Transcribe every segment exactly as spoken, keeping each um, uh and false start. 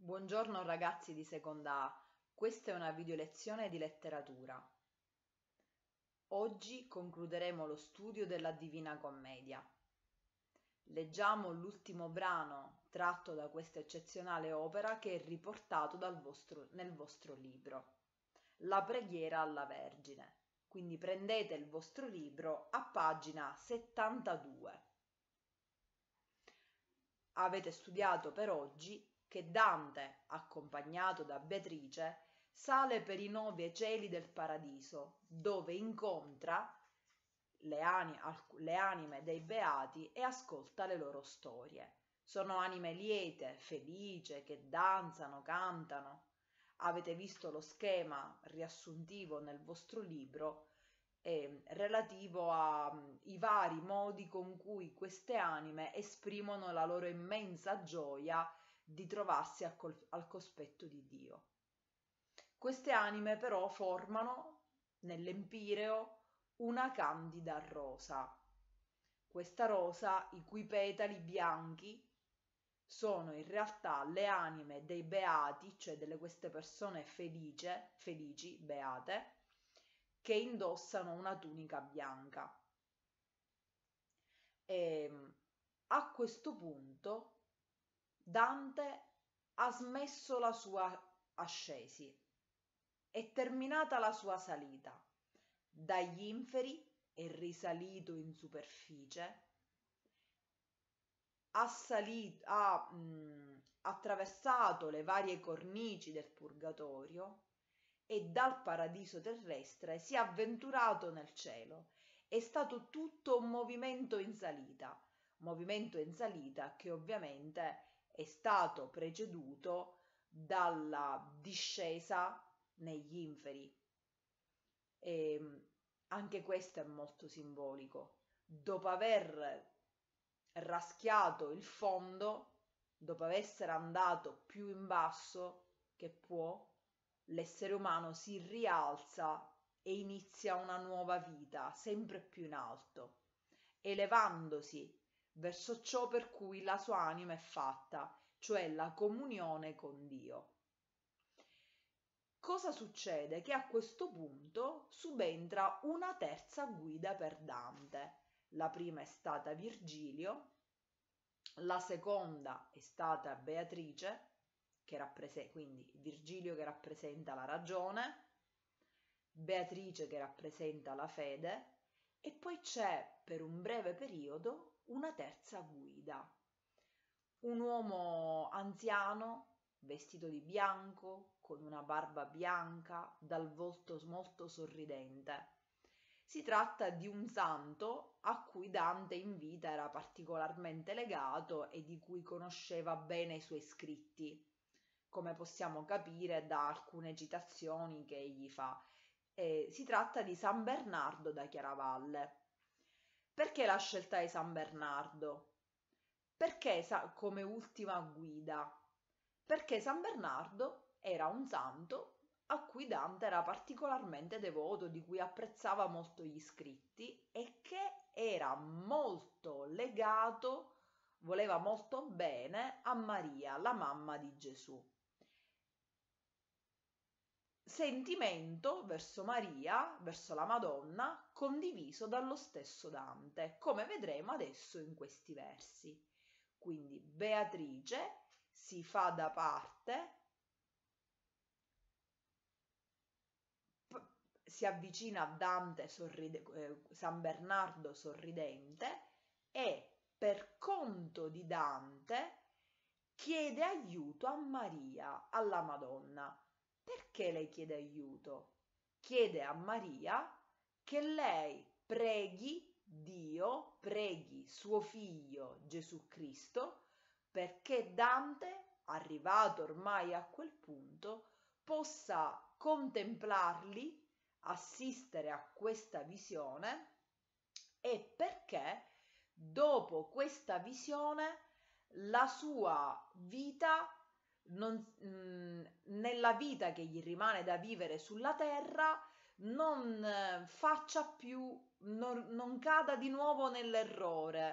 Buongiorno ragazzi di seconda A, questa è una video lezione di letteratura. Oggi concluderemo lo studio della Divina Commedia. Leggiamo l'ultimo brano tratto da questa eccezionale opera che è riportato dal vostro, nel vostro libro, La preghiera alla Vergine. Quindi prendete il vostro libro a pagina settantadue. Avete studiato per oggi che Dante, accompagnato da Beatrice, sale per i nove cieli del paradiso, dove incontra le, ani- le anime dei beati e ascolta le loro storie. Sono anime liete, felici, che danzano, cantano. Avete visto lo schema riassuntivo nel vostro libro eh, relativo ai vari modi con cui queste anime esprimono la loro immensa gioia di trovarsi al, col- al cospetto di Dio. Queste anime però formano nell'empireo una candida rosa. Questa rosa, i cui petali bianchi sono in realtà le anime dei beati, cioè delle queste persone felice, felici, beate, che indossano una tunica bianca. E a questo punto Dante ha smesso la sua ascesi, è terminata la sua salita. Dagli inferi è risalito in superficie, ha, salito, ha mh, attraversato le varie cornici del purgatorio e dal paradiso terrestre si è avventurato nel cielo. È stato tutto un movimento in salita, movimento in salita che ovviamente è stato preceduto dalla discesa negli inferi. E anche questo è molto simbolico. Dopo aver raschiato il fondo, dopo essere andato più in basso che può, l'essere umano si rialza e inizia una nuova vita, sempre più in alto, elevandosi verso ciò per cui la sua anima è fatta, cioè la comunione con Dio. Cosa succede? Che a questo punto subentra una terza guida per Dante. La prima è stata Virgilio, la seconda è stata Beatrice, che rappresenta, quindi Virgilio che rappresenta la ragione, Beatrice che rappresenta la fede, e poi c'è per un breve periodo una terza guida, un uomo anziano vestito di bianco, con una barba bianca, dal volto molto sorridente. Si tratta di un santo a cui Dante in vita era particolarmente legato e di cui conosceva bene i suoi scritti, come possiamo capire da alcune citazioni che egli fa. Eh, si tratta di San Bernardo da Chiaravalle. Perché la scelta di San Bernardo? Perché come ultima guida? Perché San Bernardo era un santo a cui Dante era particolarmente devoto, di cui apprezzava molto gli scritti e che era molto legato, voleva molto bene a Maria, la mamma di Gesù. Sentimento verso Maria, verso la Madonna, condiviso dallo stesso Dante, come vedremo adesso in questi versi. Quindi Beatrice si fa da parte, si avvicina a Dante, sorride, eh, San Bernardo sorridente, e per conto di Dante chiede aiuto a Maria, alla Madonna. Perché lei chiede aiuto? Chiede a Maria che lei preghi Dio, preghi suo figlio Gesù Cristo, perché Dante, arrivato ormai a quel punto, possa contemplarli, assistere a questa visione, e perché dopo questa visione la sua vita, non, mh, nella vita che gli rimane da vivere sulla terra, non faccia più, non, non cada di nuovo nell'errore,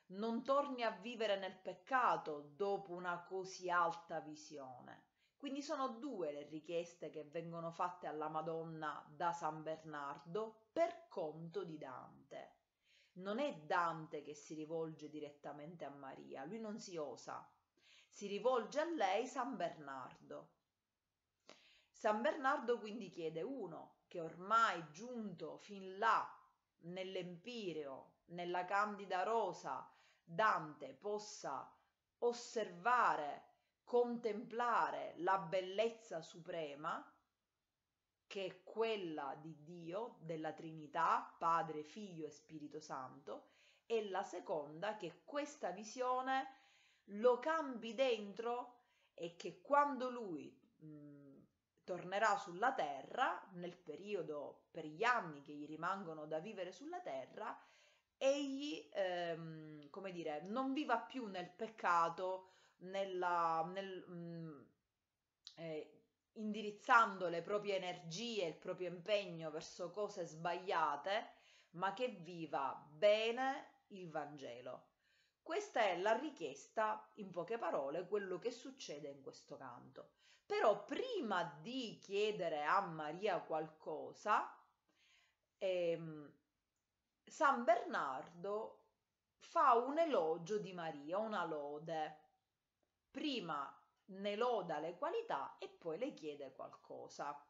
non torni a vivere nel peccato dopo una così alta visione. Quindi sono due le richieste che vengono fatte alla Madonna da San Bernardo per conto di Dante. Non è Dante che si rivolge direttamente a Maria, lui non si osa, si rivolge a lei San Bernardo. San Bernardo quindi chiede uno che ormai giunto fin là nell'Empireo, nella Candida Rosa, Dante possa osservare, contemplare la bellezza suprema che è quella di Dio, della Trinità, Padre, Figlio e Spirito Santo, e la seconda che questa visione lo cambi dentro e che quando lui mh, tornerà sulla terra, nel periodo, per gli anni che gli rimangono da vivere sulla terra, egli, ehm, come dire, non viva più nel peccato, nella, nel, mh, eh, indirizzando le proprie energie, il proprio impegno verso cose sbagliate, ma che viva bene il Vangelo. Questa è la richiesta, in poche parole, quello che succede in questo canto. Però prima di chiedere a Maria qualcosa, ehm, San Bernardo fa un elogio di Maria, una lode. Prima ne loda le qualità e poi le chiede qualcosa.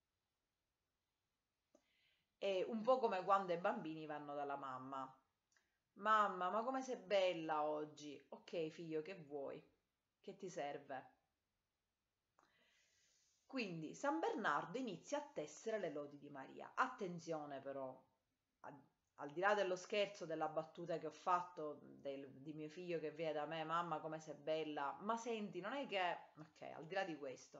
È un po' come quando i bambini vanno dalla mamma. Mamma, ma come sei bella oggi? Ok, figlio, che vuoi? Che ti serve? Quindi San Bernardo inizia a tessere le lodi di Maria. Attenzione però, a, al di là dello scherzo, della battuta che ho fatto del, di mio figlio che viene da me, mamma come sei bella, ma senti, non è che... Ok, al di là di questo,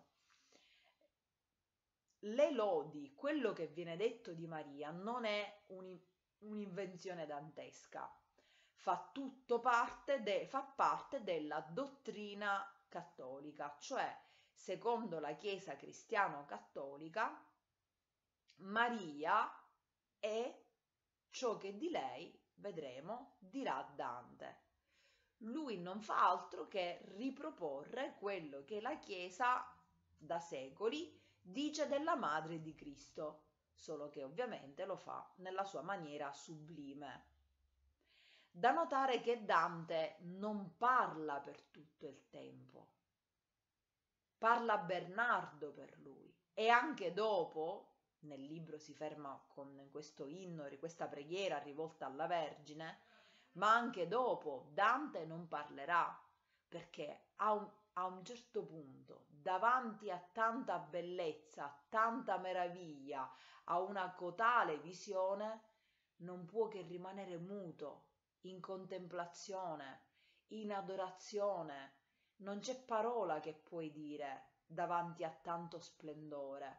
le lodi, quello che viene detto di Maria non è un, un'invenzione dantesca, fa tutto parte, de, fa parte della dottrina cattolica, cioè secondo la Chiesa cristiano-cattolica, Maria è ciò che di lei, vedremo, dirà Dante. Lui non fa altro che riproporre quello che la Chiesa da secoli dice della Madre di Cristo, solo che ovviamente lo fa nella sua maniera sublime. Da notare che Dante non parla per tutto il tempo, parla Bernardo per lui e anche dopo, nel libro si ferma con questo inno, questa preghiera rivolta alla Vergine, ma anche dopo Dante non parlerà perché a un, a un certo punto, davanti a tanta bellezza, a tanta meraviglia, a una cotale visione, non può che rimanere muto, in contemplazione, in adorazione. Non c'è parola che puoi dire davanti a tanto splendore.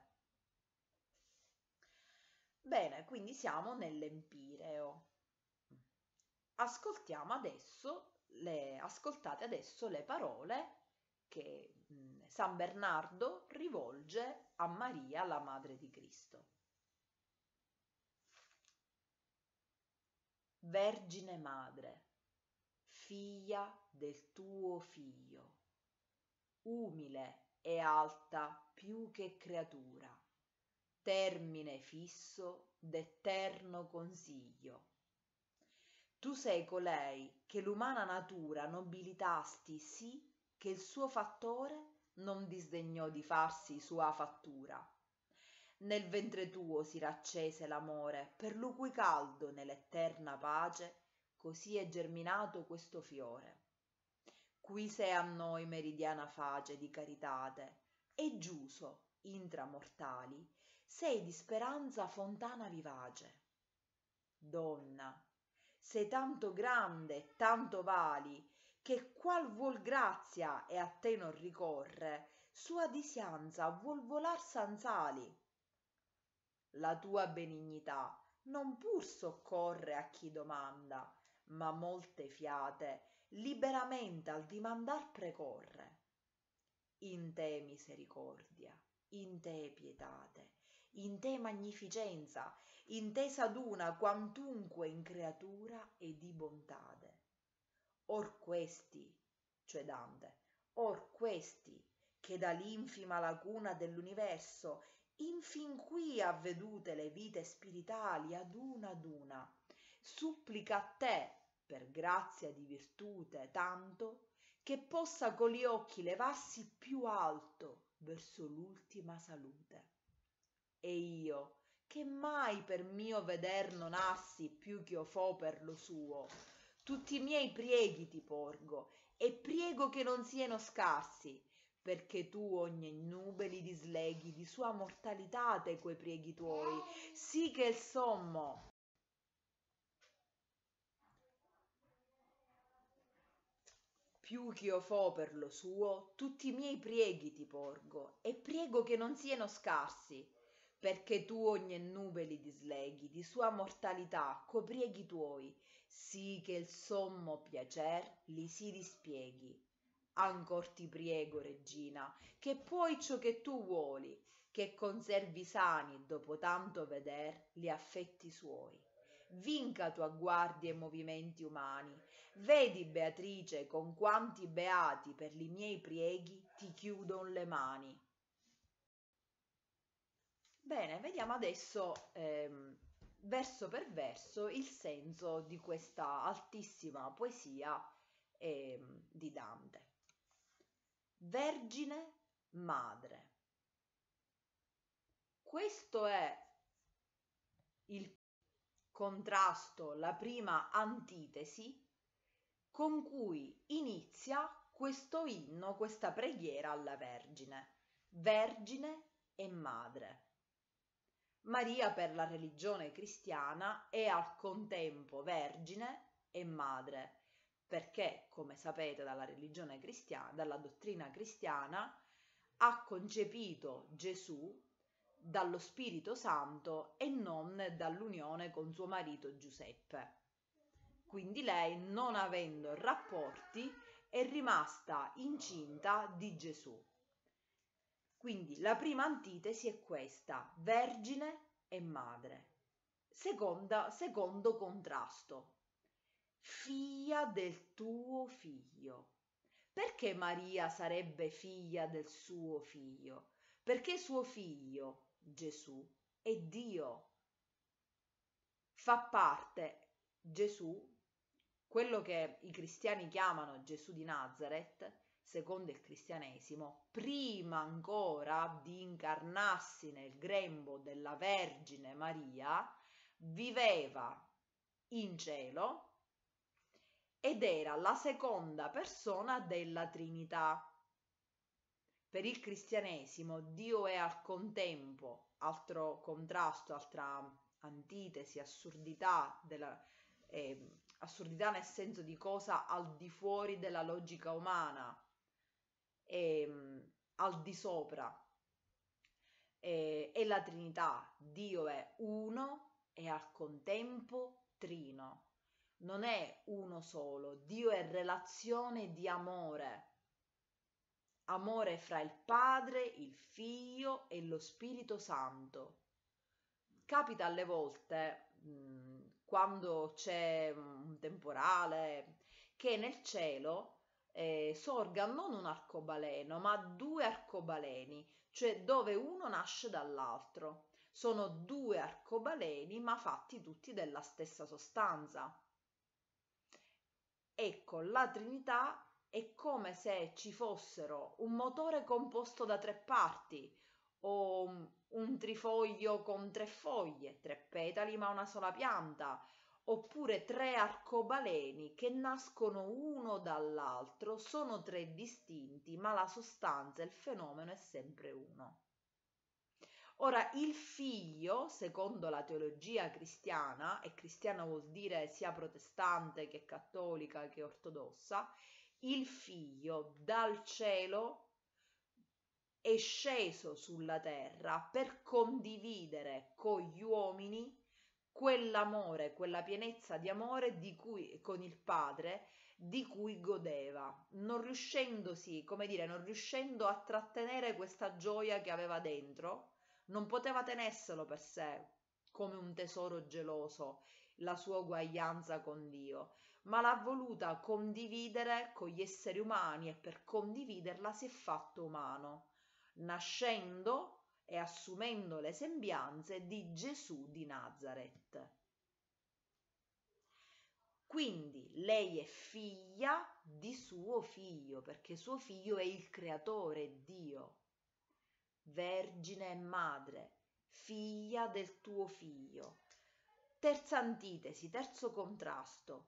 Bene, quindi siamo nell'Empireo. Ascoltiamo adesso le, ascoltate adesso le parole che mh, San Bernardo rivolge a Maria, la Madre di Cristo. Vergine Madre, figlia del tuo Figlio, umile e alta più che creatura, termine fisso d'eterno consiglio. Tu sei colei che l'umana natura nobilitasti sì che il suo fattore non disdegnò di farsi sua fattura. Nel ventre tuo si raccese l'amore, per lo cui caldo nell'eterna pace così è germinato questo fiore. Qui sei a noi meridiana face di caritate, e giuso, intra mortali, sei di speranza fontana vivace. Donna, sei tanto grande e tanto vali, che qual vuol grazia e a te non ricorre, sua disianza vuol volar sanzali. La tua benignità non pur soccorre a chi domanda, ma molte fiate liberamente al dimandar precorre. In te misericordia, in te pietate, in te magnificenza, in te s'aduna quantunque in creatura e di bontade. or questi, cioè Dante, or questi, che dall'infima lacuna dell'universo infin qui ha vedute le vite spiritali ad una ad una, supplica a te, per grazia di virtute tanto, che possa con gli occhi levarsi più alto verso l'ultima salute. E io, che mai per mio veder non assi più ch'io fo per lo suo, tutti i miei prieghi ti porgo, e priego che non siano scarsi, perché tu ogni nube li disleghi di sua mortalitate quei prieghi tuoi, sì che il sommo più ch'io fo per lo suo, tutti i miei prieghi ti porgo, e priego che non siano scarsi, perché tu ogni nube li disleghi di sua mortalità co prieghi tuoi, sì che il sommo piacer li si dispieghi. Ancor ti priego, regina, che puoi ciò che tu vuoli, che conservi sani dopo tanto veder gli affetti suoi. Vinca tua guardia e movimenti umani. Vedi, Beatrice, con quanti beati per li miei prieghi ti chiudon le mani. Bene, vediamo adesso ehm, verso per verso il senso di questa altissima poesia ehm, di Dante. Vergine madre. Questo è il contrasto, la prima antitesi con cui inizia questo inno, questa preghiera alla Vergine. Vergine e madre. Maria per la religione cristiana è al contempo vergine e madre, perché, come sapete dalla religione cristiana, dalla dottrina cristiana, ha concepito Gesù dallo Spirito Santo e non dall'unione con suo marito Giuseppe. Quindi lei, non avendo rapporti, è rimasta incinta di Gesù. Quindi la prima antitesi è questa, vergine e madre. Seconda, secondo contrasto, figlia del tuo figlio. Perché Maria sarebbe figlia del suo figlio? Perché suo figlio, Gesù, è Dio. Fa parte, Gesù, quello che i cristiani chiamano Gesù di Nazareth, secondo il cristianesimo, prima ancora di incarnarsi nel grembo della Vergine Maria, viveva in cielo ed era la seconda persona della Trinità. Per il cristianesimo Dio è al contempo, altro contrasto, altra antitesi, assurdità, della, eh, assurdità nel senso di cosa al di fuori della logica umana, eh, al di sopra. Eh, è la Trinità, Dio è uno e al contempo trino. Non è uno solo, Dio è relazione di amore. Amore fra il Padre, il Figlio e lo Spirito Santo. Capita alle volte, mh, quando c'è un temporale, che nel cielo eh, sorga non un arcobaleno, ma due arcobaleni, cioè dove uno nasce dall'altro. Sono due arcobaleni, ma fatti tutti della stessa sostanza. Ecco, la Trinità è come se ci fossero un motore composto da tre parti o un trifoglio con tre foglie, tre petali ma una sola pianta, oppure tre arcobaleni che nascono uno dall'altro, sono tre distinti, ma la sostanza e il fenomeno è sempre uno. Ora, il figlio, secondo la teologia cristiana, e cristiana vuol dire sia protestante che cattolica che ortodossa, il figlio dal cielo è sceso sulla terra per condividere con gli uomini quell'amore, quella pienezza di amore di cui, con il padre, di cui godeva, non riuscendosi, come dire, non riuscendo a trattenere questa gioia che aveva dentro. Non poteva tenerselo per sé come un tesoro geloso, la sua uguaglianza con Dio. ma l'ha voluta condividere con gli esseri umani e per condividerla si è fatto umano, nascendo e assumendo le sembianze di Gesù di Nazaret. Quindi lei è figlia di suo figlio, perché suo figlio è il creatore, Dio. Vergine e madre, figlia del tuo figlio. Terza antitesi, terzo contrasto.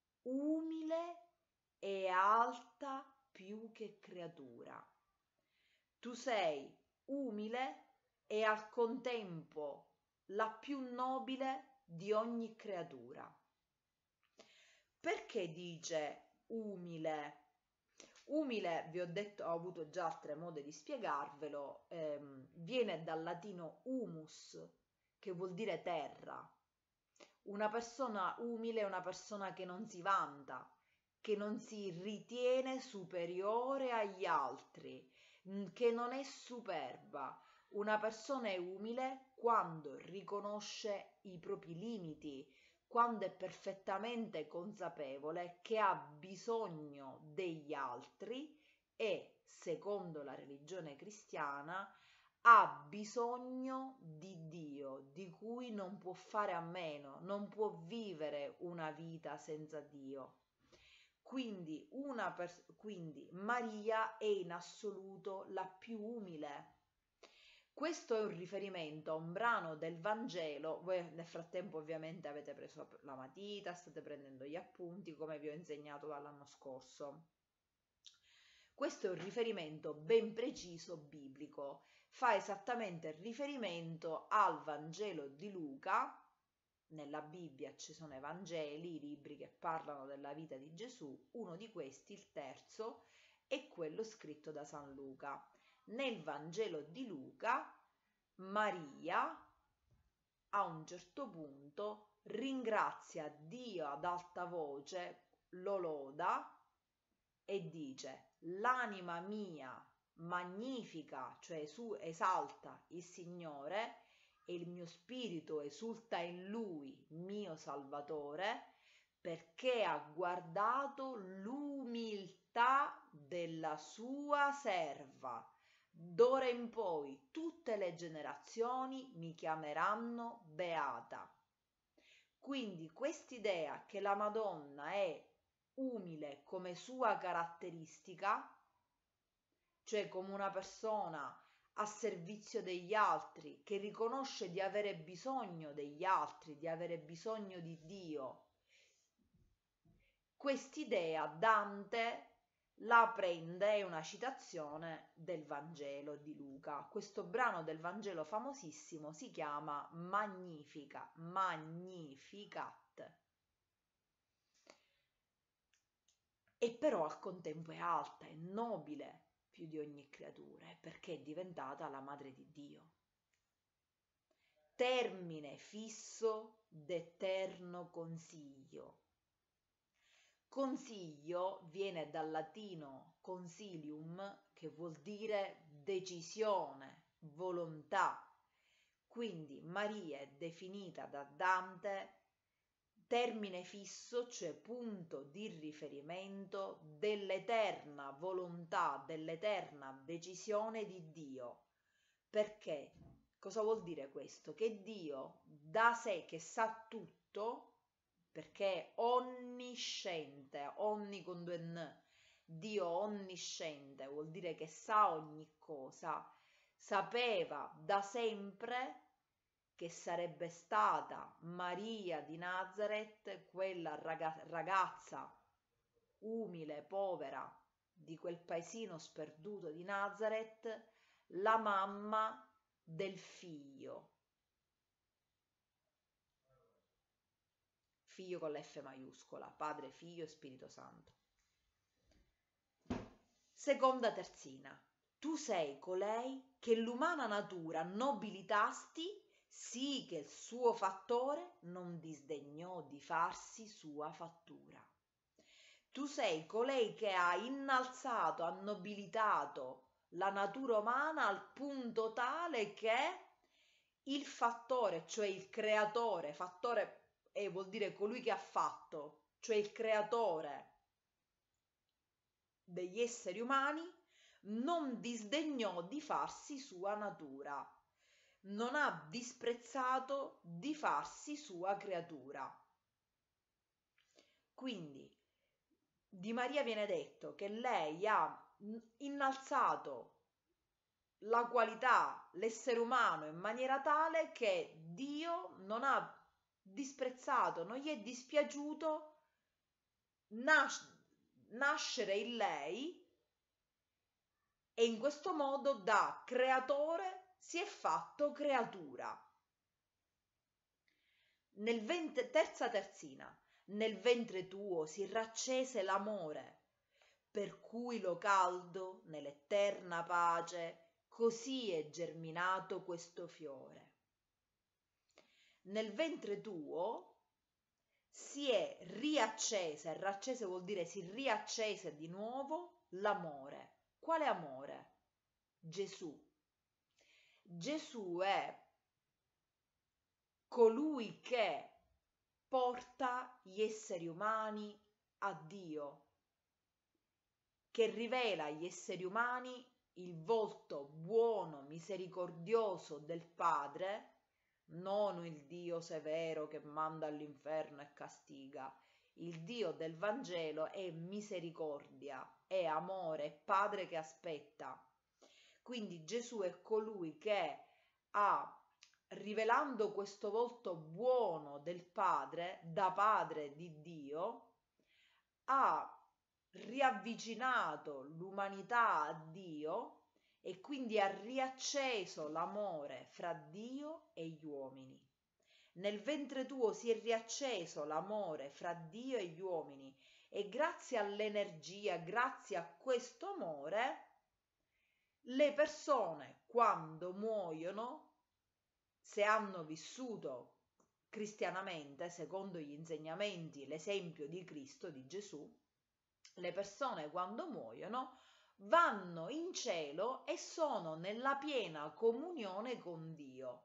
Umile e alta più che creatura. Tu sei umile e al contempo la più nobile di ogni creatura. Perché dice umile? Umile, vi ho detto, ho avuto già altre modi di spiegarvelo, ehm, viene dal latino humus, che vuol dire terra. Una persona umile è una persona che non si vanta, che non si ritiene superiore agli altri, che non è superba. Una persona è umile quando riconosce i propri limiti, quando è perfettamente consapevole che ha bisogno degli altri e, secondo la religione cristiana, ha bisogno di Dio, di cui non può fare a meno, non può vivere una vita senza Dio. Quindi, una pers- quindi Maria è in assoluto la più umile. Questo è un riferimento a un brano del Vangelo. Voi nel frattempo ovviamente avete preso la matita, state prendendo gli appunti come vi ho insegnato dall'anno scorso. Questo è un riferimento ben preciso biblico, fa esattamente riferimento al Vangelo di Luca. Nella Bibbia ci sono i Vangeli, i libri che parlano della vita di Gesù, uno di questi, il terzo, è quello scritto da San Luca. Nel Vangelo di Luca, Maria a un certo punto ringrazia Dio ad alta voce, lo loda e dice: l'anima mia magnifica, cioè su, esalta il Signore, e il mio spirito esulta in Lui, mio Salvatore, perché ha guardato l'umiltà della sua serva. D'ora in poi tutte le generazioni mi chiameranno beata. Quindi quest'idea che la Madonna è umile come sua caratteristica, cioè come una persona a servizio degli altri, che riconosce di avere bisogno degli altri, di avere bisogno di Dio. Quest'idea Dante la prende, è una citazione del Vangelo di Luca. Questo brano del Vangelo famosissimo si chiama Magnifica, Magnificat. E però al contempo è alta, è nobile più di ogni creatura, perché è diventata la madre di Dio. Termine fisso d'eterno consiglio. Consiglio viene dal latino consilium, che vuol dire decisione, volontà. Quindi Maria è definita da Dante termine fisso, cioè punto di riferimento dell'eterna volontà, dell'eterna decisione di Dio. Perché? Cosa vuol dire questo? Che Dio da sé, che sa tutto, perché è onnisciente, onni con due n, Dio onnisciente vuol dire che sa ogni cosa, sapeva da sempre che sarebbe stata Maria di Nazaret, quella ragazza umile, povera, di quel paesino sperduto di Nazaret, la mamma del figlio. Figlio con l'F maiuscola, Padre, Figlio e Spirito Santo. Seconda terzina. Tu sei colei che l'umana natura nobilitasti, sì che il suo fattore non disdegnò di farsi sua fattura. Tu sei colei che ha innalzato, ha nobilitato la natura umana al punto tale che il fattore, cioè il creatore, fattore e vuol dire colui che ha fatto, cioè il creatore degli esseri umani, non disdegnò di farsi sua natura, non ha disprezzato di farsi sua creatura. Quindi di Maria viene detto che lei ha innalzato la qualità, l'essere umano in maniera tale che Dio non ha disprezzato, non gli è dispiaciuto nas- nascere in lei, e in questo modo da creatore si è fatto creatura. Nel ventre, terza terzina, nel ventre tuo si raccese l'amore, per cui lo caldo nell'eterna pace, così è germinato questo fiore. Nel ventre tuo si è riaccesa, riaccese vuol dire si riaccese di nuovo l'amore. Quale amore? Gesù. Gesù è colui che porta gli esseri umani a Dio, che rivela agli esseri umani il volto buono, misericordioso del Padre, non il Dio severo che manda all'inferno e castiga. Il Dio del Vangelo è misericordia, è amore, è Padre che aspetta. Quindi Gesù è colui che ha, rivelando questo volto buono del Padre, da Padre di Dio, ha riavvicinato l'umanità a Dio e quindi ha riacceso l'amore fra Dio e gli uomini. Nel ventre tuo si è riacceso l'amore fra Dio e gli uomini, e grazie all'energia, grazie a questo amore, le persone quando muoiono, se hanno vissuto cristianamente secondo gli insegnamenti, l'esempio di Cristo, di Gesù, le persone quando muoiono vanno in cielo e sono nella piena comunione con Dio.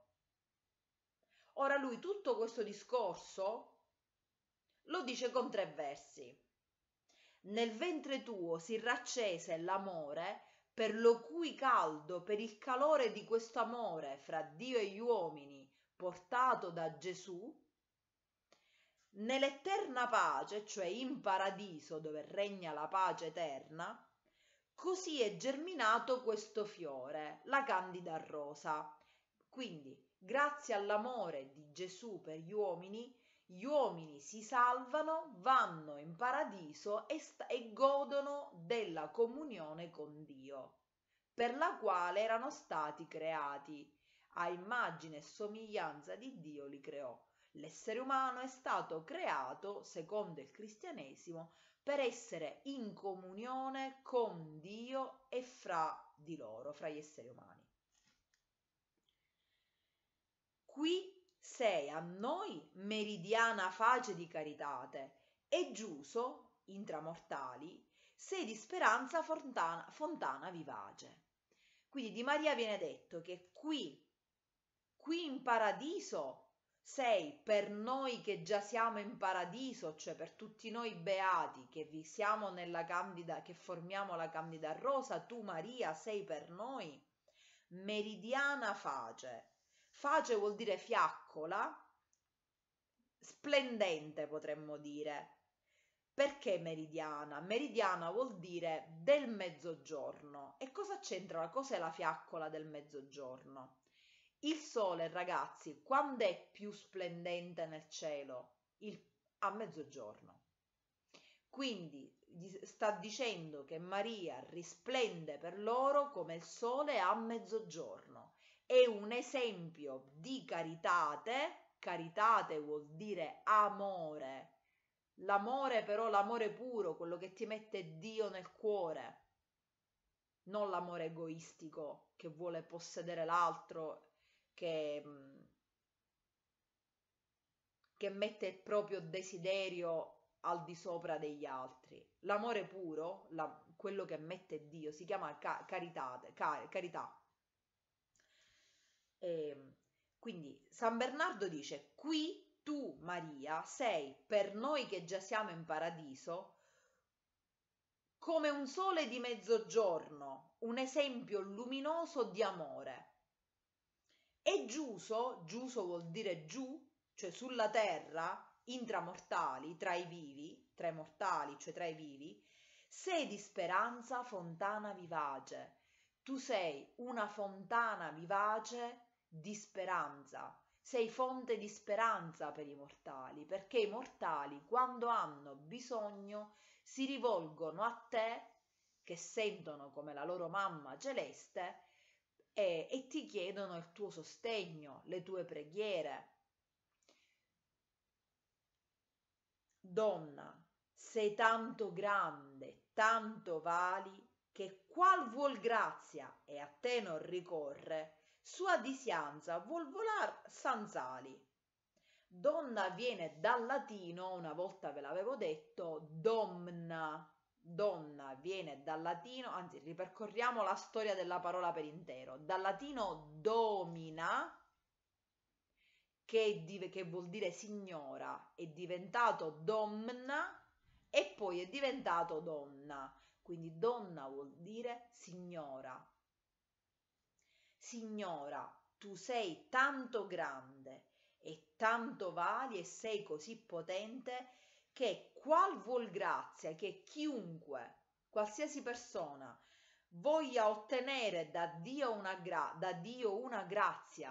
Ora lui tutto questo discorso lo dice con tre versi. Nel ventre tuo si raccese l'amore, per lo cui caldo, per il calore di questo amore fra Dio e gli uomini portato da Gesù, nell'eterna pace, cioè in paradiso dove regna la pace eterna, così è germinato questo fiore, la candida rosa. Quindi, grazie all'amore di Gesù per gli uomini, gli uomini si salvano, vanno in paradiso e, st- e godono della comunione con Dio, per la quale erano stati creati. A immagine e somiglianza di Dio li creò. L'essere umano è stato creato, secondo il cristianesimo, per essere in comunione con Dio e fra di loro, fra gli esseri umani. Qui sei a noi meridiana face di caritate, e giuso, intramortali, sei di speranza fontana, fontana vivace. Quindi di Maria viene detto che qui, qui in paradiso, sei per noi che già siamo in paradiso, cioè per tutti noi beati che vi siamo nella candida, che formiamo la candida rosa, tu Maria sei per noi meridiana face. Face vuol dire fiaccola, splendente potremmo dire. Perché meridiana? Meridiana vuol dire del mezzogiorno. E cosa c'entra? Cos'è la fiaccola del mezzogiorno? Il sole, ragazzi, quando è più splendente nel cielo? Il, a mezzogiorno. Quindi sta dicendo che Maria risplende per loro come il sole a mezzogiorno. È un esempio di caritate. Caritate vuol dire amore. L'amore però, l'amore puro, quello che ti mette Dio nel cuore, non l'amore egoistico che vuole possedere l'altro, che, che mette il proprio desiderio al di sopra degli altri. L'amore puro, la, quello che mette Dio, si chiama ca- caritate, car- carità. E quindi San Bernardo dice: qui tu, Maria, sei per noi che già siamo in paradiso come un sole di mezzogiorno, un esempio luminoso di amore. E Giuso, Giuso vuol dire giù, cioè sulla terra, intramortali, tra i vivi, tra i mortali, cioè tra i vivi, sei di speranza fontana vivace. Tu sei una fontana vivace di speranza, sei fonte di speranza per i mortali, perché i mortali quando hanno bisogno si rivolgono a te, che sentono come la loro mamma celeste, e, e ti chiedono il tuo sostegno, le tue preghiere. Donna, sei tanto grande, tanto vali, che qual vuol grazia e a te non ricorre, sua disianza vuol volar sanzali. Donna viene dal latino, una volta ve l'avevo detto, domna. Donna viene dal latino, anzi ripercorriamo la storia della parola per intero, dal latino domina, che, di, che vuol dire signora, è diventato domna e poi è diventato donna, quindi donna vuol dire signora. Signora, tu sei tanto grande e tanto vali e sei così potente che qual vuol grazia che chiunque, qualsiasi persona, voglia ottenere da Dio una, gra- da Dio una grazia,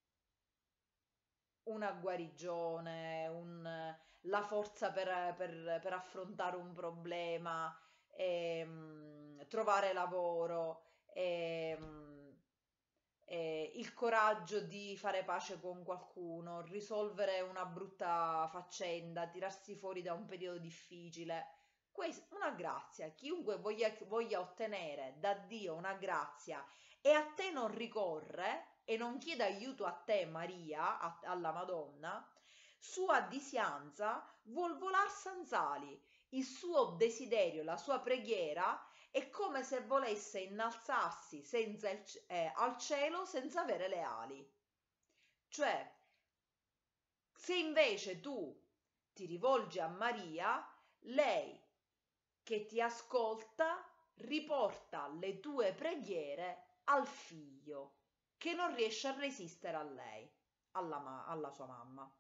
una guarigione, un, la forza per, per, per affrontare un problema, ehm, trovare lavoro, ehm, eh, il coraggio di fare pace con qualcuno, risolvere una brutta faccenda, tirarsi fuori da un periodo difficile. Questa una grazia, chiunque voglia, voglia ottenere da Dio una grazia e a te non ricorre e non chiede aiuto a te, Maria, a, alla Madonna, sua disianza vuol volar sanzali, il suo desiderio, la sua preghiera è come se volesse innalzarsi senza il, eh, al cielo senza avere le ali. Cioè, se invece tu ti rivolgi a Maria, lei che ti ascolta riporta le tue preghiere al figlio che non riesce a resistere a lei, alla, ma- alla sua mamma.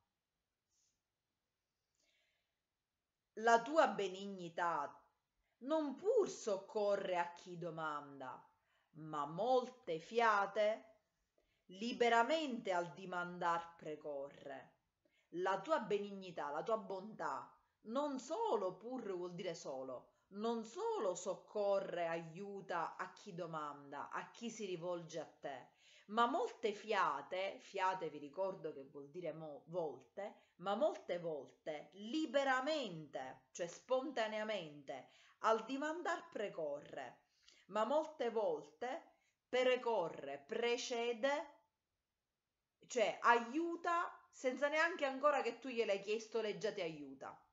La tua benignità non pur soccorre a chi domanda, ma molte fiate liberamente al dimandar precorre. La tua benignità, la tua bontà, non solo pur vuol dire solo, non solo soccorre, aiuta a chi domanda, a chi si rivolge a te, ma molte fiate, fiate vi ricordo che vuol dire mo, volte, ma molte volte liberamente, cioè spontaneamente, al dimandar precorre, ma molte volte precorre, precede, cioè aiuta senza neanche ancora che tu gliel'hai chiesto, lei già ti aiuta.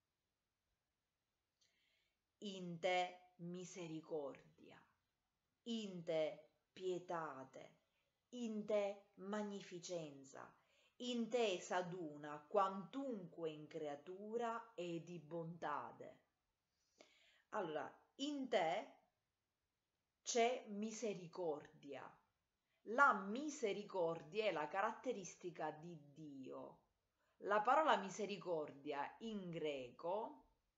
In te misericordia, in te pietate, in te magnificenza, in te s'aduna quantunque in creatura e di bontade. Allora, in te c'è misericordia. La misericordia è la caratteristica di Dio. La parola misericordia in greco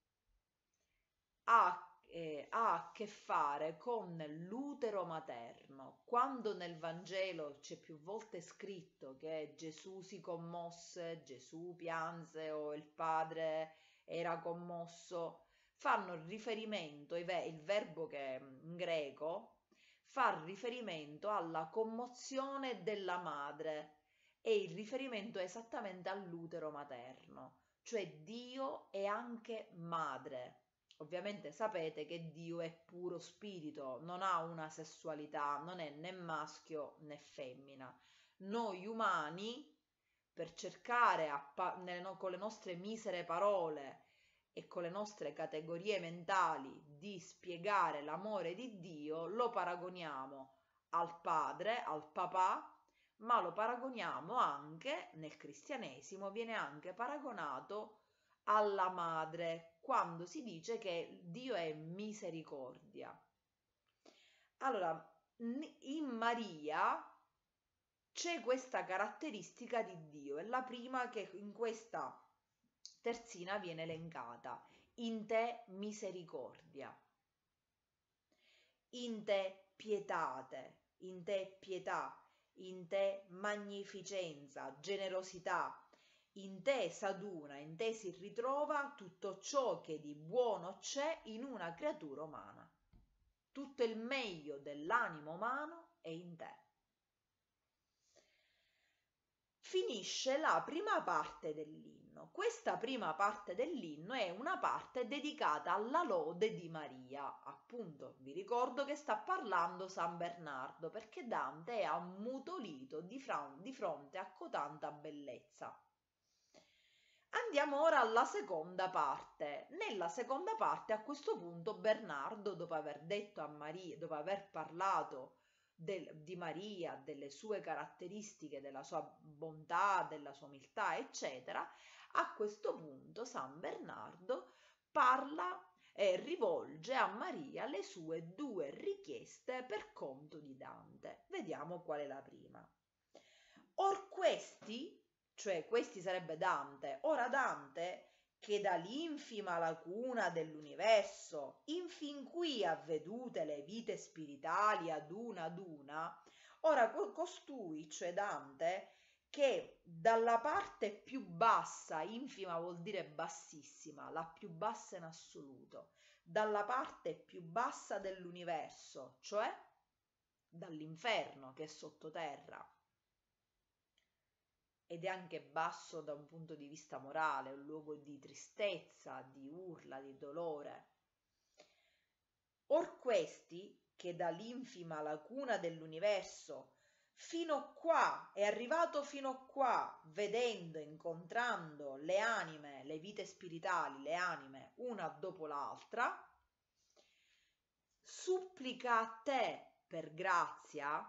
ha, eh, ha a che fare con l'utero materno. Quando nel Vangelo c'è più volte scritto che Gesù si commosse, Gesù pianse o il padre era commosso, fanno riferimento, il verbo che in greco fa riferimento alla commozione della madre e il riferimento è esattamente all'utero materno, cioè Dio è anche madre. Ovviamente sapete che Dio è puro spirito, non ha una sessualità, non è né maschio né femmina. Noi umani, per cercare a, con le nostre misere parole e con le nostre categorie mentali di spiegare l'amore di Dio, lo paragoniamo al padre, al papà, ma lo paragoniamo anche, nel cristianesimo, viene anche paragonato alla madre, quando si dice che Dio è misericordia. Allora, in Maria c'è questa caratteristica di Dio, è la prima che in questa terzina viene elencata. In te misericordia, in te pietate, in te pietà, in te magnificenza, generosità, in te s'aduna, in te si ritrova tutto ciò che di buono c'è in una creatura umana. Tutto il meglio dell'animo umano è in te. Finisce la prima parte dell'inno. Questa prima parte dell'inno è una parte dedicata alla lode di Maria. Appunto, vi ricordo che sta parlando San Bernardo, perché Dante è ammutolito di, di fronte a cotanta bellezza. Andiamo ora alla seconda parte. Nella seconda parte, a questo punto, Bernardo, dopo aver detto a Maria, dopo aver parlato del, di Maria, delle sue caratteristiche, della sua bontà, della sua umiltà, eccetera, a questo punto San Bernardo parla e rivolge a Maria le sue due richieste per conto di Dante. Vediamo qual è la prima. Or questi, cioè questi sarebbe Dante, ora Dante, che dall'infima lacuna dell'universo infin qui ha vedute le vite spiritali ad una ad una, ora costui, cioè Dante, che dalla parte più bassa, infima vuol dire bassissima, la più bassa in assoluto, dalla parte più bassa dell'universo, cioè dall'inferno che è sottoterra, ed è anche basso da un punto di vista morale, un luogo di tristezza, di urla, di dolore. Or questi, che dall'infima lacuna dell'universo fino qua, è arrivato fino qua, vedendo, incontrando le anime, le vite spiritali, le anime, una dopo l'altra, supplica a te per grazia,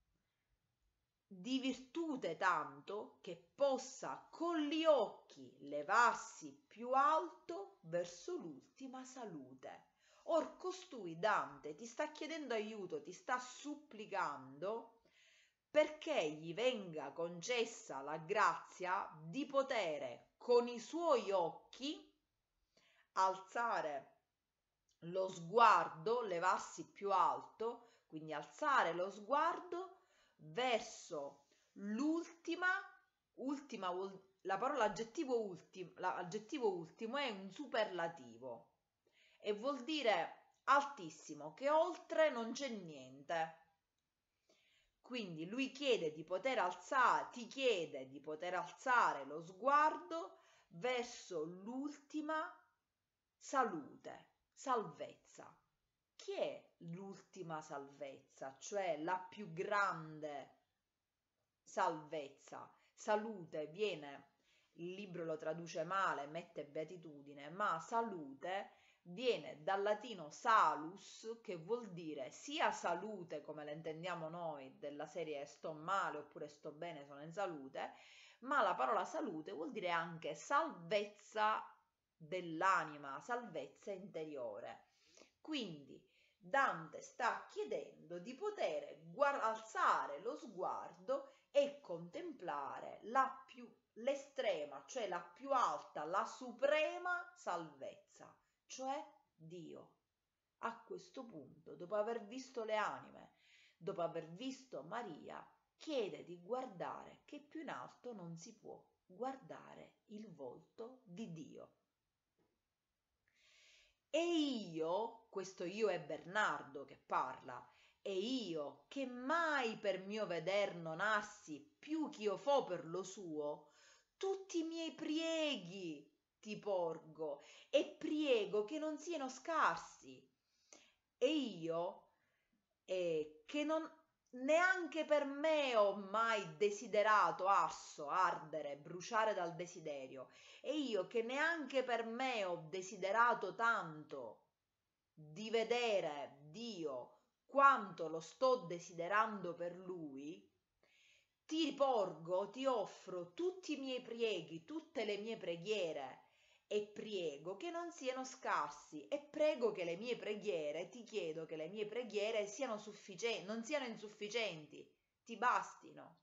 di virtute tanto che possa con gli occhi levarsi più alto verso l'ultima salute. Or costui, Dante, ti sta chiedendo aiuto, ti sta supplicando perché gli venga concessa la grazia di potere con i suoi occhi alzare lo sguardo, levarsi più alto, quindi alzare lo sguardo verso l'ultima, ultima, la parola aggettivo ultimo, l'aggettivo ultimo è un superlativo e vuol dire altissimo, che oltre non c'è niente. Quindi lui chiede di poter alzare, ti chiede di poter alzare lo sguardo verso l'ultima salute, salvezza. Chi è l'ultima salvezza, cioè la più grande salvezza? Salute viene, il libro lo traduce male, mette beatitudine, ma salute viene dal latino salus, che vuol dire sia salute come la intendiamo noi, della serie sto male oppure sto bene, sono in salute, ma la parola salute vuol dire anche salvezza dell'anima, salvezza interiore. Quindi Dante sta chiedendo di poter alzare lo sguardo e contemplare la più, l'estrema, cioè la più alta, la suprema salvezza, cioè Dio. A questo punto, dopo aver visto le anime, dopo aver visto Maria, chiede di guardare che più in alto non si può guardare il volto di Dio. E io, questo io è Bernardo che parla, e io che mai per mio veder non assi più ch'io fo per lo suo, tutti i miei prieghi ti porgo e priego che non siano scarsi. E io eh, che non neanche per me ho mai desiderato arso, ardere, bruciare dal desiderio, e io che neanche per me ho desiderato tanto di vedere Dio quanto lo sto desiderando per Lui, ti porgo, ti offro tutti i miei preghi, tutte le mie preghiere e prego che non siano scarsi e prego che le mie preghiere, ti chiedo che le mie preghiere siano sufficienti, non siano insufficienti, ti bastino.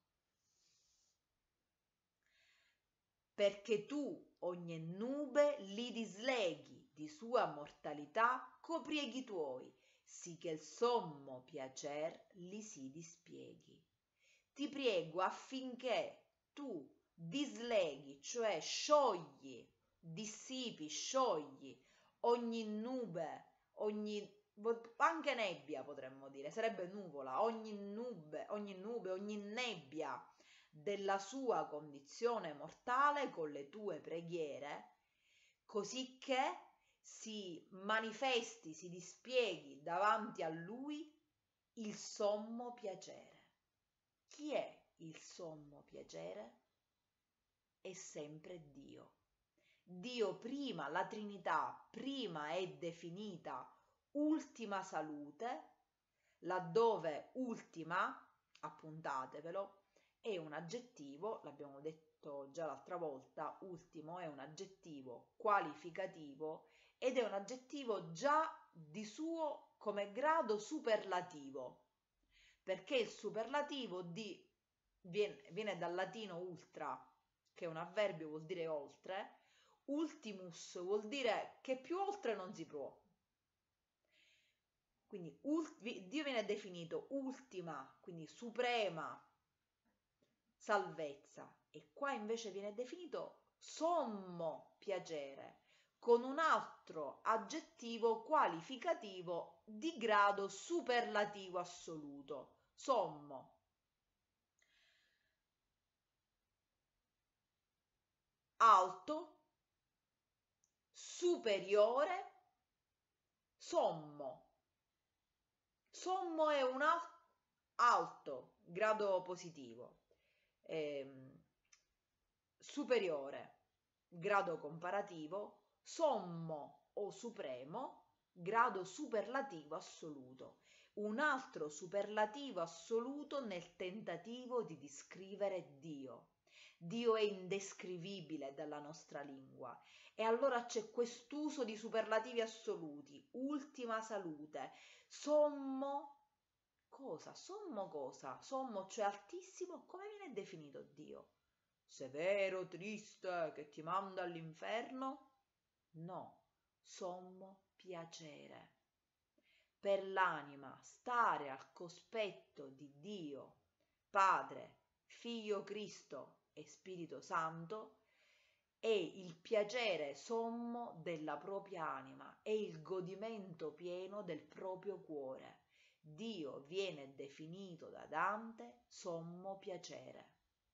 Perché tu ogni nube li disleghi di sua mortalità co prieghi tuoi, sì che il sommo piacer li si dispieghi. Ti prego affinché tu disleghi, cioè sciogli, dissipi, sciogli ogni nube, ogni anche nebbia potremmo dire, sarebbe nuvola, ogni nube, ogni nube, ogni nebbia della sua condizione mortale con le tue preghiere, così che si manifesti, si dispieghi davanti a lui il sommo piacere. Chi è il sommo piacere? È sempre Dio. Dio prima, la Trinità prima è definita ultima salute, laddove ultima, appuntatevelo, è un aggettivo, l'abbiamo detto già l'altra volta, ultimo è un aggettivo qualificativo ed è un aggettivo già di suo come grado superlativo, perché il superlativo di, viene, viene dal latino ultra, che è un avverbio, vuol dire oltre, ultimus vuol dire che più oltre non si può. Quindi Dio viene definito ultima, quindi suprema salvezza, e qua invece viene definito sommo piacere, con un altro aggettivo qualificativo di grado superlativo assoluto, sommo. Alto, superiore, sommo. Sommo è un alto, grado positivo, eh, superiore, grado comparativo, sommo o supremo, grado superlativo assoluto. Un altro superlativo assoluto nel tentativo di descrivere Dio. Dio è indescrivibile dalla nostra lingua e allora c'è quest'uso di superlativi assoluti, ultima salute, sommo, cosa? Sommo cosa? Sommo, cioè altissimo, come viene definito Dio? Severo, triste, che ti manda all'inferno? No, sommo piacere. Per l'anima stare al cospetto di Dio, Padre, Figlio Cristo e Spirito Santo è il piacere sommo della propria anima, è il godimento pieno del proprio cuore. Dio viene definito da Dante sommo piacere.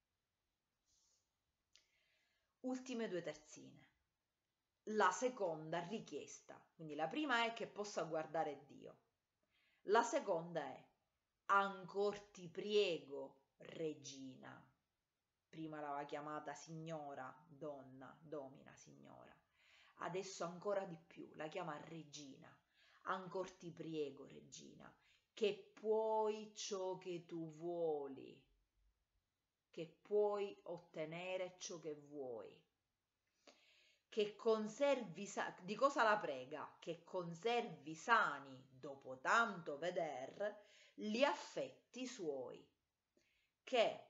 Ultime due terzine. La seconda richiesta, quindi la prima è che possa guardare Dio. La seconda è ancor ti priego, regina. Prima l'aveva chiamata signora, donna, domina, signora. Adesso ancora di più, la chiama regina. Ancor ti priego, regina, che puoi ciò che tu vuoli, che puoi ottenere ciò che vuoi. Che conservi, di cosa la prega? Che conservi sani, dopo tanto veder, gli affetti suoi. Che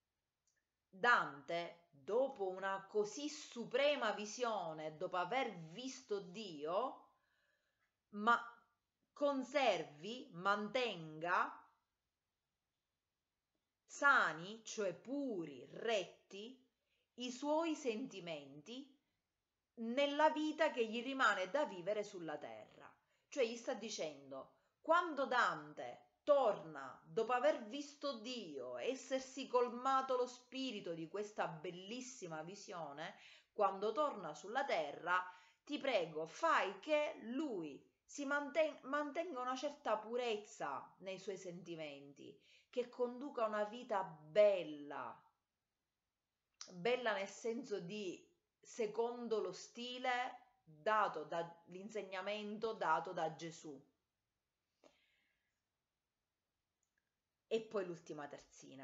Dante, dopo una così suprema visione, dopo aver visto Dio, ma conservi, mantenga sani, cioè puri, retti, i suoi sentimenti nella vita che gli rimane da vivere sulla terra. Cioè gli sta dicendo, quando Dante torna dopo aver visto Dio, essersi colmato lo spirito di questa bellissima visione, quando torna sulla terra, ti prego, fai che lui si manten- mantenga una certa purezza nei suoi sentimenti, che conduca una vita bella, bella nel senso di secondo lo stile dato dall'insegnamento dato da Gesù. E poi l'ultima terzina.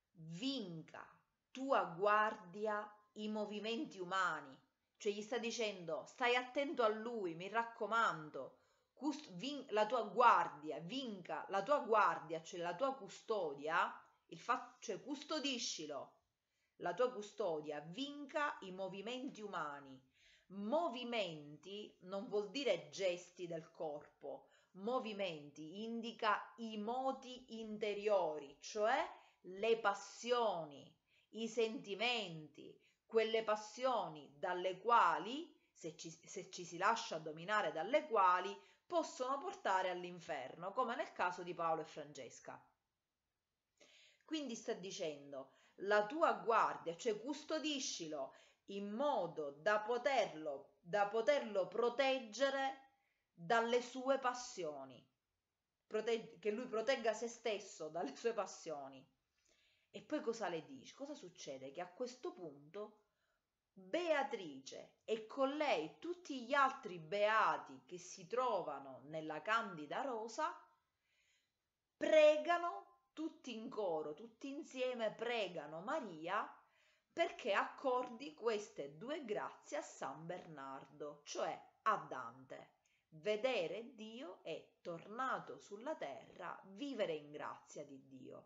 vinca tua guardia i movimenti umani. Cioè gli sta dicendo, stai attento a lui, mi raccomando, la tua guardia, vinca la tua guardia, cioè la tua custodia, il fatto, cioè custodiscilo, la tua custodia, vinca i movimenti umani. Movimenti non vuol dire gesti del corpo, movimenti indica i moti interiori, cioè le passioni, i sentimenti, quelle passioni dalle quali, se ci, se ci si lascia dominare dalle quali, possono portare all'inferno, come nel caso di Paolo e Francesca. Quindi sta dicendo, la tua guardia, cioè custodiscilo in modo da poterlo, da poterlo proteggere dalle sue passioni, Protegge, che lui protegga se stesso dalle sue passioni. E poi cosa le dice? Cosa succede? Che a questo punto Beatrice e con lei tutti gli altri beati che si trovano nella Candida Rosa pregano tutti in coro, tutti insieme pregano Maria perché accordi queste due grazie a San Bernardo, cioè a Dante. Vedere Dio è tornato sulla terra, vivere in grazia di Dio.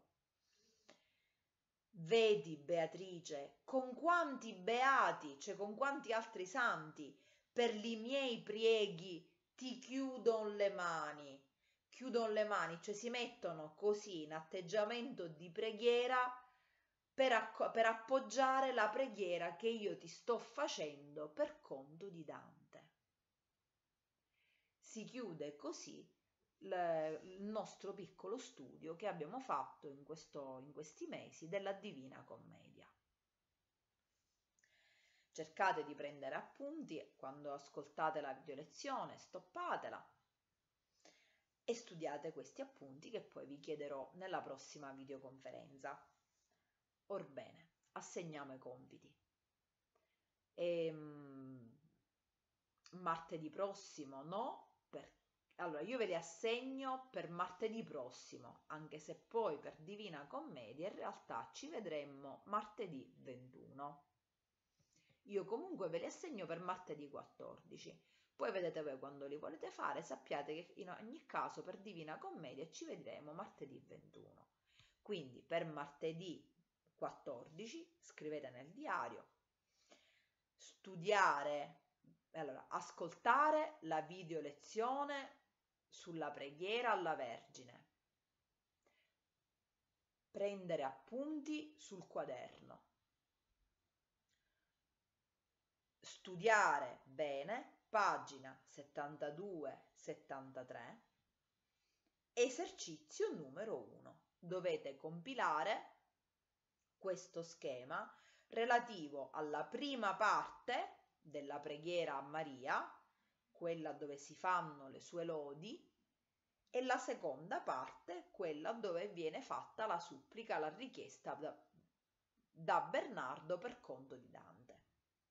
Vedi, Beatrice, con quanti beati, cioè con quanti altri santi, per i miei prieghi ti chiudon le mani. Chiudon le mani, cioè si mettono così in atteggiamento di preghiera per, acc- per appoggiare la preghiera che io ti sto facendo per conto di Dante. Si chiude così il nostro piccolo studio che abbiamo fatto in, questo, in questi mesi della Divina Commedia. Cercate di prendere appunti quando ascoltate la video lezione, stoppatela e studiate questi appunti che poi vi chiederò nella prossima videoconferenza. Orbene, assegniamo i compiti. E, um, martedì prossimo no, perché allora io ve li assegno per martedì prossimo, anche se poi per Divina Commedia in realtà ci vedremmo martedì ventuno. Io comunque ve li assegno per martedì quattordici. Poi vedete voi quando li volete fare, sappiate che in ogni caso per Divina Commedia ci vedremo martedì ventuno. Quindi per martedì quattordici scrivete nel diario studiare, allora ascoltare la video lezione sulla preghiera alla Vergine, prendere appunti sul quaderno, studiare bene pagina settantadue settantatré, esercizio numero uno. Dovete compilare questo schema relativo alla prima parte della preghiera a Maria, quella dove si fanno le sue lodi, e la seconda parte, quella dove viene fatta la supplica, la richiesta da, da Bernardo per conto di Dante.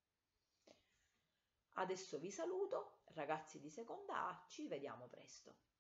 Adesso vi saluto, ragazzi di seconda A, ci vediamo presto.